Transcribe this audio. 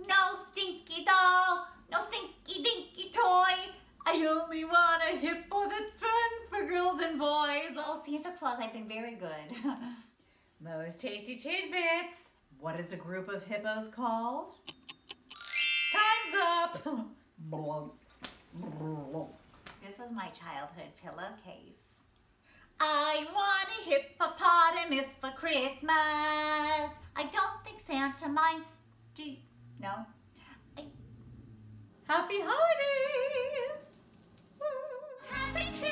No stinky doll, no stinky dinky toy. I only want a hippo that's fun for girls and boys. Oh, Santa Claus, I've been very good. Most tasty tidbits. What is a group of hippos called? Time's up. This was my childhood pillowcase. I want a hippopotamus for Christmas. I don't think Santa minds. No? Happy holidays! Happy